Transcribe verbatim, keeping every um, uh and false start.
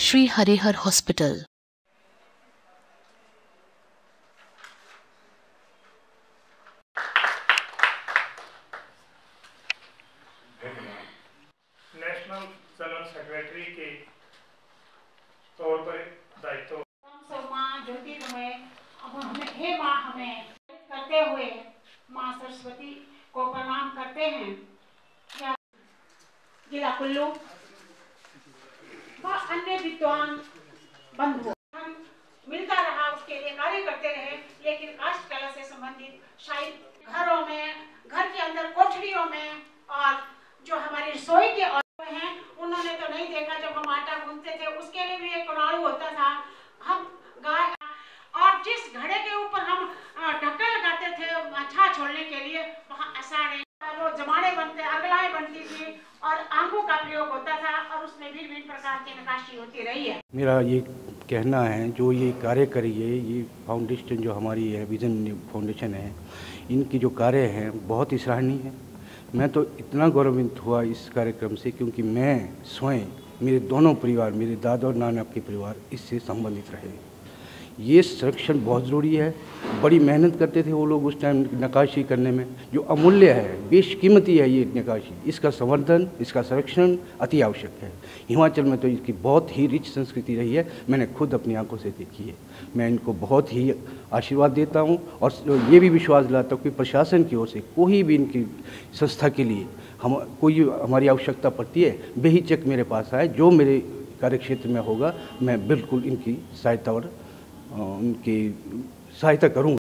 Shri Harihar hospital. National general secretary के तौर पर दायित्व माँ ज्योति तुम्हें अब हमें हे माँ हमें करते हुए माँ सरस्वती को प्रणाम करते हैं। जिला कुल्लू व अन्य विद्वान बंधुओं मिलता रहा, उसके लिए कार्य करते रहे, लेकिन काष्ठ कला से संबंधित शायद घरों में, घर के अंदर कोठरियों में और जो हमारी रसोई के औरतें हैं उन्होंने तो नहीं देखा। जब हम आटा गूंथते थे उसके लिए भी एक कुड़ाऊ होता था। हम गाय और जिस घड़े के ऊपर हम ढक्कन लगाते थे छाछ छोड़ने के लिए, वहाँ असारे वो जमाड़े बनते, अगलाएं बनती थी और आंखों का प्रयोग होता था और उसमें भिन्न भिन्न प्रकार की नक्काशी होती रही है। मेरा ये कहना है, जो ये कार्य करी है, ये फाउंडेशन जो हमारी है, विजन फाउंडेशन है, इनकी जो कार्य हैं बहुत ही सराहनीय है। मैं तो इतना गौरवान्वित हुआ इस कार्यक्रम से, क्योंकि मैं स्वयं, मेरे दोनों परिवार, मेरे दादा और नाना के परिवार इससे संबंधित रहे। ये संरक्षण बहुत ज़रूरी है। बड़ी मेहनत करते थे वो लोग उस टाइम नक्काशी करने में, जो अमूल्य है, बेशकीमती है ये नक्काशी। इसका संवर्धन, इसका संरक्षण अति आवश्यक है। हिमाचल में तो इसकी बहुत ही रिच संस्कृति रही है, मैंने खुद अपनी आंखों से देखी है। मैं इनको बहुत ही आशीर्वाद देता हूँ और ये भी विश्वास दिलाता हूँ कि प्रशासन की ओर से कोई भी इनकी संस्था के लिए हम कोई हमारी आवश्यकता पड़ती है, बेहिचक मेरे पास आए। जो मेरे कार्यक्षेत्र में होगा मैं बिल्कुल इनकी सहायता और उनकी सहायता करूँगा।